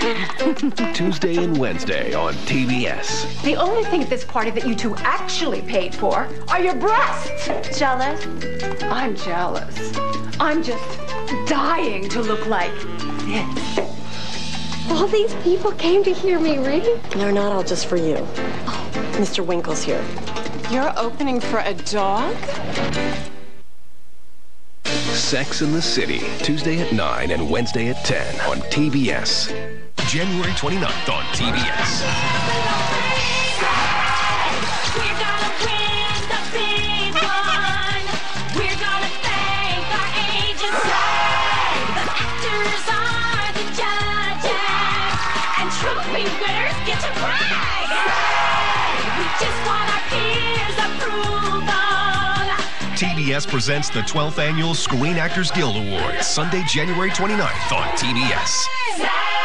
Tuesday and Wednesday on TBS. The only thing at this party that you two actually paid for are your breasts. Jealous? I'm jealous. I'm just dying to look like this. All these people came to hear me read? They're not all just for you. Mr. Winkle's here. You're opening for a dog? Sex in the City, Tuesday at 9 and Wednesday at 10 on TBS. January 29th on TBS. We're gonna win the big one. We're gonna thank our agency. The actors are the judges, and trophy winners get to brag. We just want our peers' approval. TBS presents the 12th Annual Screen Actors Guild Awards, Sunday, January 29th on TBS.